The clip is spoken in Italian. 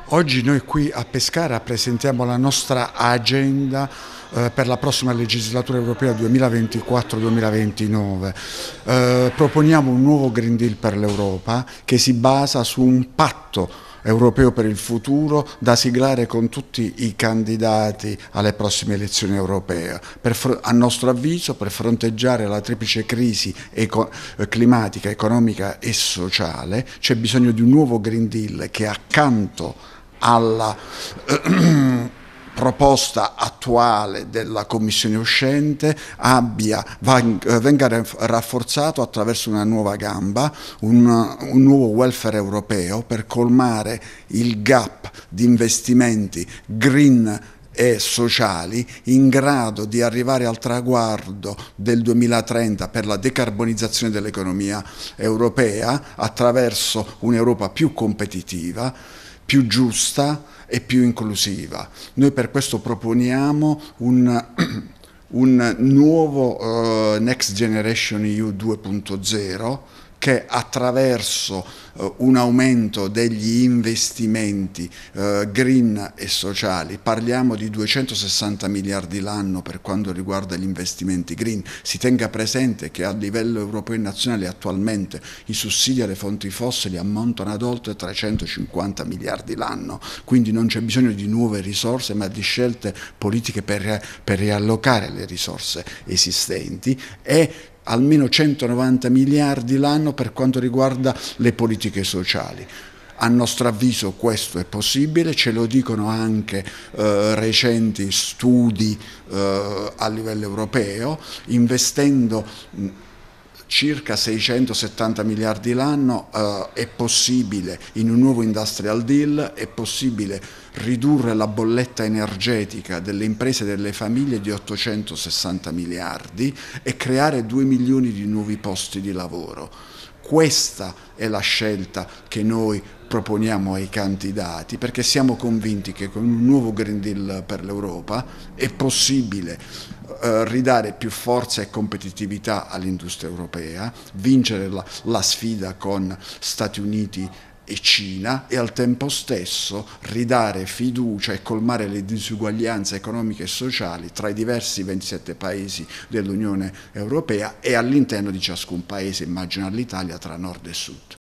Oggi noi qui a Pescara presentiamo la nostra agenda per la prossima legislatura europea 2024-2029. Proponiamo un nuovo Green Deal per l'Europa che si basa su un patto europeo per il futuro da siglare con tutti i candidati alle prossime elezioni europee. A nostro avviso, per fronteggiare la triplice crisi climatica, economica e sociale, c'è bisogno di un nuovo Green Deal che accanto alla proposta attuale della Commissione uscente venga rafforzato attraverso una nuova gamba, un nuovo welfare europeo per colmare il gap di investimenti green e sociali in grado di arrivare al traguardo del 2030 per la decarbonizzazione dell'economia europea attraverso un'Europa più competitiva, più giusta e più inclusiva. Noi per questo proponiamo un nuovo Next Generation EU 2.0 che attraverso un aumento degli investimenti green e sociali, parliamo di 260 miliardi l'anno per quanto riguarda gli investimenti green. Si tenga presente che a livello europeo e nazionale attualmente i sussidi alle fonti fossili ammontano ad oltre 350 miliardi l'anno, quindi non c'è bisogno di nuove risorse ma di scelte politiche per riallocare le risorse esistenti e almeno 190 miliardi l'anno per quanto riguarda le politiche sociali. A nostro avviso questo è possibile, ce lo dicono anche recenti studi a livello europeo, investendo circa 670 miliardi l'anno è possibile in un nuovo industrial deal, è possibile ridurre la bolletta energetica delle imprese e delle famiglie di 860 miliardi e creare 2 milioni di nuovi posti di lavoro. Questa è la scelta che noi proponiamo ai candidati perché siamo convinti che con un nuovo Green Deal per l'Europa è possibile ridare più forza e competitività all'industria europea, vincere la sfida con Stati Uniti e Cina e al tempo stesso ridare fiducia e colmare le disuguaglianze economiche e sociali tra i diversi 27 paesi dell'Unione Europea e all'interno di ciascun paese, immagino all'Italia, tra nord e sud.